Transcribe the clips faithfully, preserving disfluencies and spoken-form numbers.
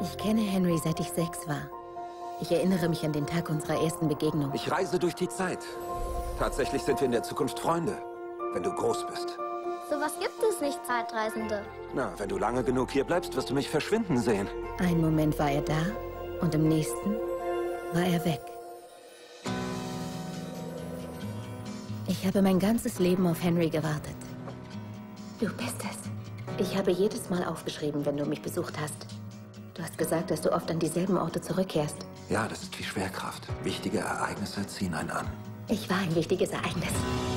Ich kenne Henry, seit ich sechs war. Ich erinnere mich an den Tag unserer ersten Begegnung. Ich reise durch die Zeit. Tatsächlich sind wir in der Zukunft Freunde, wenn du groß bist. Sowas gibt es nicht, Zeitreisende. Na, wenn du lange genug hier bleibst, wirst du mich verschwinden sehen. Einen Moment war er da und im nächsten war er weg. Ich habe mein ganzes Leben auf Henry gewartet. Du bist es. Ich habe jedes Mal aufgeschrieben, wenn du mich besucht hast. Du hast gesagt, dass du oft an dieselben Orte zurückkehrst. Ja, das ist wie Schwerkraft. Wichtige Ereignisse ziehen einen an. Ich war ein wichtiges Ereignis.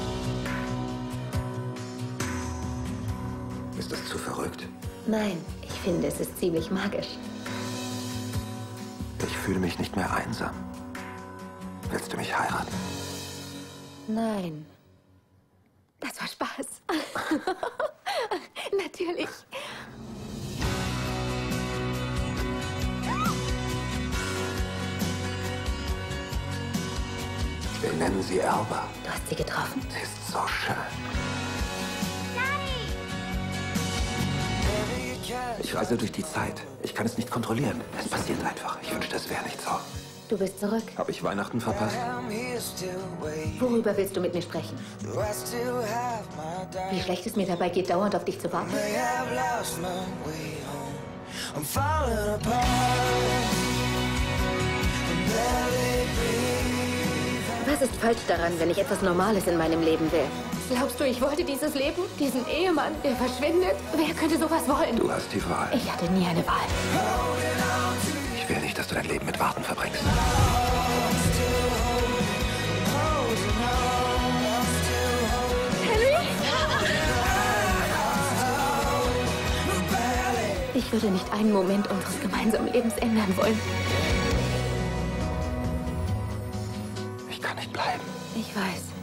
Ist das zu verrückt? Nein, ich finde, es ist ziemlich magisch. Ich fühle mich nicht mehr einsam. Willst du mich heiraten? Nein. Das war Spaß. Natürlich. Wir nennen sie Alba. Du hast sie getroffen? Sie ist so schön. Ich reise durch die Zeit. Ich kann es nicht kontrollieren. Es passiert einfach. Ich wünschte, es wäre nicht so. Du bist zurück. Habe ich Weihnachten verpasst? Worüber willst du mit mir sprechen? Wie schlecht es mir dabei geht, dauernd auf dich zu warten? Was ist falsch daran, wenn ich etwas Normales in meinem Leben will? Glaubst du, ich wollte dieses Leben? Diesen Ehemann, der verschwindet? Wer könnte sowas wollen? Du hast die Wahl. Ich hatte nie eine Wahl. Ich will nicht, dass du dein Leben mit Warten verbringst. Henry? Ich würde nicht einen Moment unseres gemeinsamen Lebens ändern wollen. Ich kann nicht bleiben. Ich weiß.